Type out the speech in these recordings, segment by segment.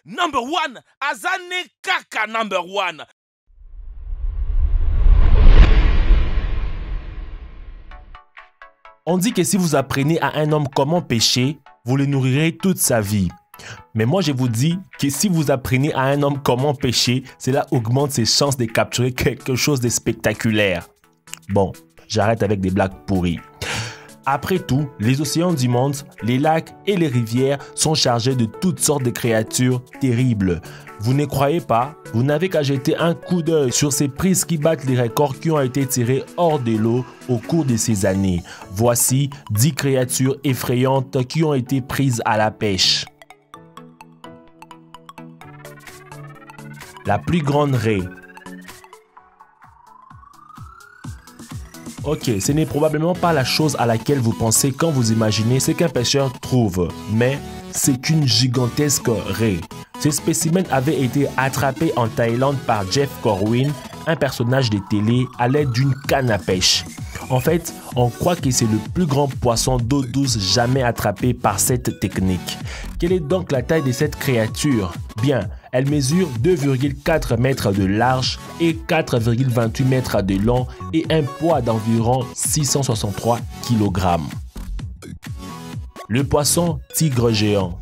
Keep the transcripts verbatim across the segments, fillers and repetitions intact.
number one, Azane Kaka number one. On dit que si vous apprenez à un homme comment pêcher, vous le nourrirez toute sa vie. Mais moi je vous dis que si vous apprenez à un homme comment pêcher, cela augmente ses chances de capturer quelque chose de spectaculaire. Bon, j'arrête avec des blagues pourries. Après tout, les océans du monde, les lacs et les rivières sont chargés de toutes sortes de créatures terribles. Vous ne croyez pas? Vous n'avez qu'à jeter un coup d'œil sur ces prises qui battent les records qui ont été tirés hors de l'eau au cours de ces années. Voici dix créatures effrayantes qui ont été prises à la pêche. La plus grande raie. Ok, ce n'est probablement pas la chose à laquelle vous pensez quand vous imaginez ce qu'un pêcheur trouve, mais c'est une gigantesque raie. Ce spécimen avait été attrapé en Thaïlande par Jeff Corwin, un personnage de télé, à l'aide d'une canne à pêche. En fait, on croit que c'est le plus grand poisson d'eau douce jamais attrapé par cette technique. Quelle est donc la taille de cette créature? Bien, elle mesure deux virgule quatre mètres de large et quatre virgule vingt-huit mètres de long et un poids d'environ six cent soixante-trois kilogrammes. Le poisson tigre géant.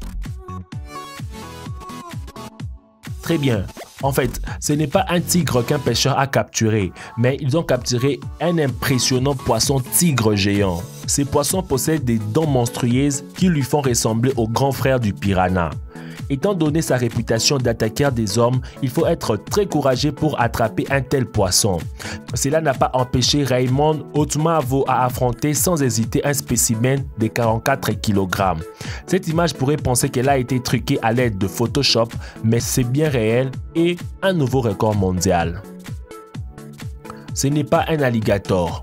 Très bien. En fait, ce n'est pas un tigre qu'un pêcheur a capturé, mais ils ont capturé un impressionnant poisson tigre géant. Ces poissons possèdent des dents monstrueuses qui lui font ressembler au grand frère du piranha. Étant donné sa réputation d'attaqueur des hommes, il faut être très courageux pour attraper un tel poisson. Cela n'a pas empêché Raymond Otmavo à affronter sans hésiter un spécimen de quarante-quatre kilogrammes. Cette image pourrait penser qu'elle a été truquée à l'aide de Photoshop, mais c'est bien réel et un nouveau record mondial. Ce n'est pas un alligator.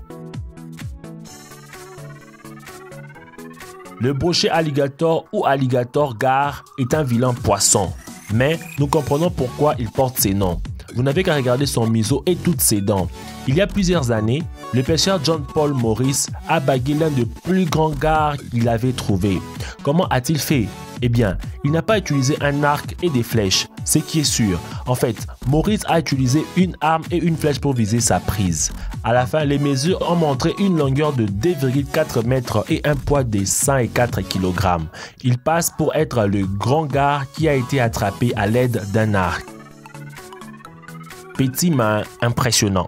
Le brochet alligator ou alligator gar est un vilain poisson, mais nous comprenons pourquoi il porte ces noms. Vous n'avez qu'à regarder son museau et toutes ses dents. Il y a plusieurs années, le pêcheur John Paul Morris a bagué l'un des plus grands gars qu'il avait trouvé. Comment a-t-il fait? Eh bien, il n'a pas utilisé un arc et des flèches, ce qui est sûr. En fait, Morris a utilisé une arme et une flèche pour viser sa prise. À la fin, les mesures ont montré une longueur de deux virgule quatre mètres et un poids de cent quatre kilogrammes. Il passe pour être le grand gars qui a été attrapé à l'aide d'un arc. Petit mais impressionnant.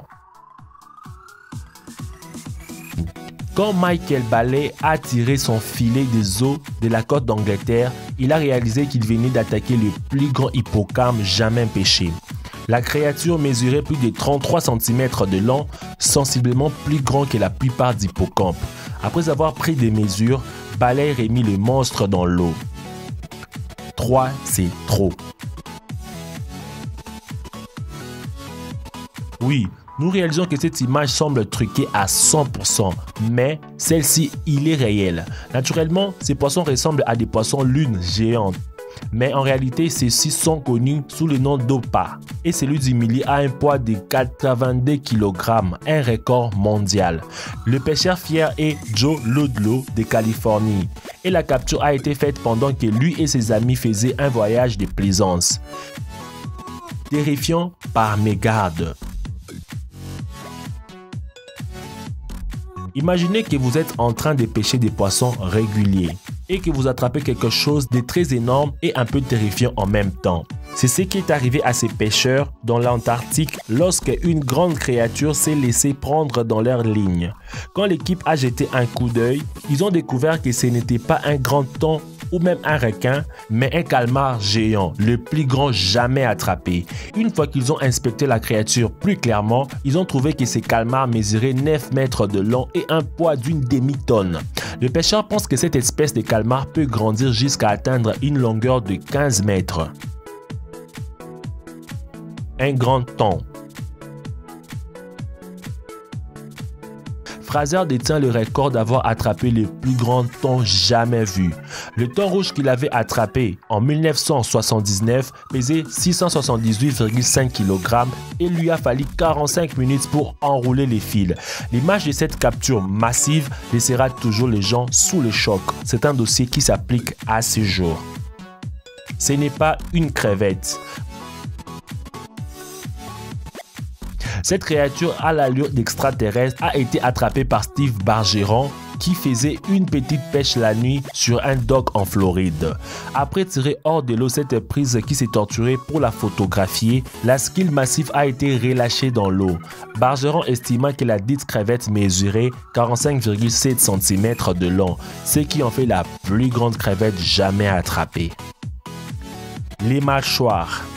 Quand Michael Bailey a tiré son filet des eaux de la côte d'Angleterre, il a réalisé qu'il venait d'attaquer le plus grand hippocampe jamais pêché. La créature mesurait plus de trente-trois centimètres de long, sensiblement plus grand que la plupart des hippocampes. Après avoir pris des mesures, Bailey remit le monstre dans l'eau. trois, c'est trop. Oui, nous réalisons que cette image semble truquée à cent pour cent, mais celle-ci, il est réel. Naturellement, ces poissons ressemblent à des poissons lunes géantes. Mais en réalité, ceux-ci sont connus sous le nom d'Opa. Et celui du milieu a un poids de quatre-vingt-deux kilogrammes, un record mondial. Le pêcheur fier est Joe Ludlow de Californie. Et la capture a été faite pendant que lui et ses amis faisaient un voyage de plaisance. Terrifiant par mégarde. Imaginez que vous êtes en train de pêcher des poissons réguliers et que vous attrapez quelque chose de très énorme et un peu terrifiant en même temps. C'est ce qui est arrivé à ces pêcheurs dans l'Antarctique lorsque une grande créature s'est laissée prendre dans leur ligne. Quand l'équipe a jeté un coup d'œil, ils ont découvert que ce n'était pas un grand thon ou même un requin, mais un calmar géant, le plus grand jamais attrapé. Une fois qu'ils ont inspecté la créature plus clairement, ils ont trouvé que ces calmars mesuraient neuf mètres de long et un poids d'une demi-tonne. Le pêcheur pense que cette espèce de calmar peut grandir jusqu'à atteindre une longueur de quinze mètres. Un grand thon. Fraser détient le record d'avoir attrapé le plus grand thon jamais vu. Le thon rouge qu'il avait attrapé en mille neuf cent soixante-dix-neuf pesait six cent soixante-dix-huit virgule cinq kilogrammes et lui a fallu quarante-cinq minutes pour enrouler les fils. L'image de cette capture massive laissera toujours les gens sous le choc. C'est un dossier qui s'applique à ce jour. ce n'est pas une crevette. Cette créature à l'allure d'extraterrestre a été attrapée par Steve Bargeron qui faisait une petite pêche la nuit sur un dock en Floride. Après tirer hors de l'eau cette prise qui s'est torturée pour la photographier, la skille massif a été relâchée dans l'eau. Bargeron estima que la dite crevette mesurait quarante-cinq virgule sept centimètres de long, ce qui en fait la plus grande crevette jamais attrapée. Les mâchoires.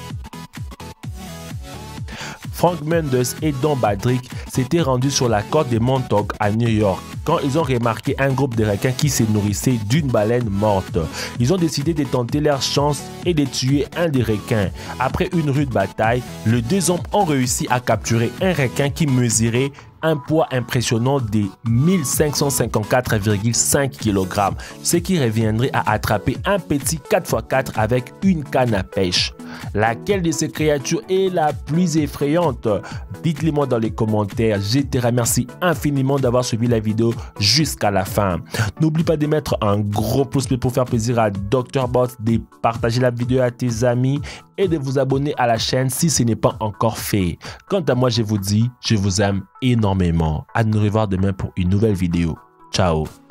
Frank Mendes et Don Badrick s'étaient rendus sur la côte de Montauk à New York quand ils ont remarqué un groupe de requins qui se nourrissait d'une baleine morte. Ils ont décidé de tenter leur chance et de tuer un des requins. Après une rude bataille, les deux hommes ont réussi à capturer un requin qui mesurait un poids impressionnant de mille cinq cent cinquante-quatre virgule cinq kilogrammes, ce qui reviendrait à attraper un petit quatre par quatre avec une canne à pêche. Laquelle de ces créatures est la plus effrayante? Dites-le moi dans les commentaires. Je te remercie infiniment d'avoir suivi la vidéo jusqu'à la fin. N'oublie pas de mettre un gros pouce bleu pour faire plaisir à docteur Bot, de partager la vidéo à tes amis et de vous abonner à la chaîne si ce n'est pas encore fait. Quant à moi, je vous dis, je vous aime énormément. À nous revoir demain pour une nouvelle vidéo. Ciao.